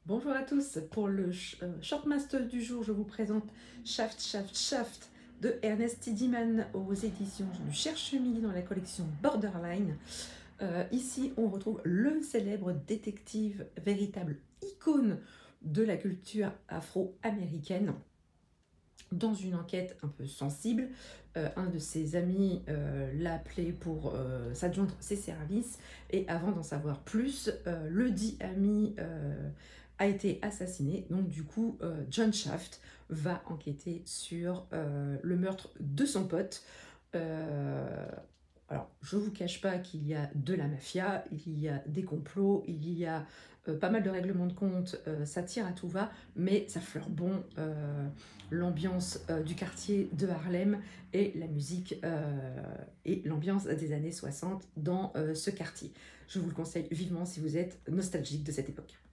Bonjour à tous, pour le Shortmaster du jour, je vous présente Shaft, Shaft, Shaft de Ernest Tidyman aux éditions du Cherche-Midi dans la collection Borderline. Ici, on retrouve le célèbre détective, véritable icône de la culture afro-américaine. Dans une enquête un peu sensible, un de ses amis l'a appelé pour s'adjoindre ses services, et avant d'en savoir plus, le dit ami a été assassiné. Donc du coup, John Shaft va enquêter sur le meurtre de son pote. Alors, je ne vous cache pas qu'il y a de la mafia, il y a des complots, il y a pas mal de règlements de compte, ça tire à tout va, mais ça fleure bon l'ambiance du quartier de Harlem et la musique et l'ambiance des années 60 dans ce quartier. Je vous le conseille vivement si vous êtes nostalgique de cette époque.